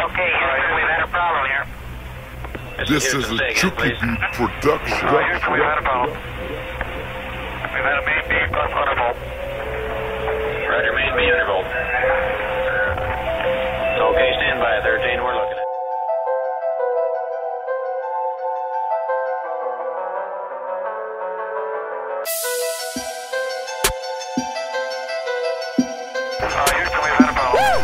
Okay, we've had a problem here. This is a Chucky production. Houston, we've had a problem. We've had a main B plus undervolt. Roger, main B undervolt. Okay, stand by 13, we're looking at it. Houston, we've had a problem.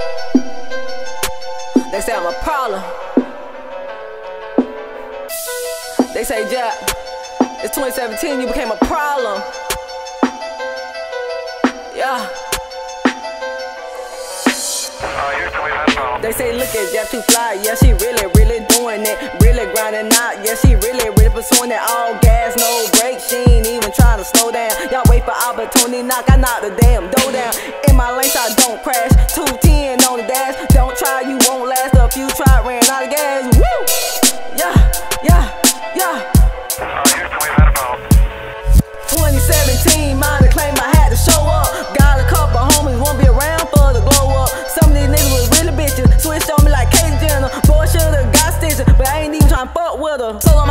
They say I'm a problem. They say, Jack, it's 2017, you became a problem. Yeah. Houston, we've had a problem. They say, look at Jack, too fly. Yeah, she really doing it. Really grinding out. Yeah, she really pursuing it. All gas, no brakes. She ain't even trying to slow down. Y'all wait for opportunity. I knock the damn door down. In my lanes, I don't crash. 210 on the dash. Don't try, you won't last. A few try, ran out of gas. Woo! Yeah. Houston, we've had a problem. 2017, mine to claim I had to show up. Got a couple homies, won't be around for the glow up. Some of these niggas was really bitches, switched on me like Caitlyn Jenner. Boy, should've got stitches, but I ain't even tryna fuck with her. So I'm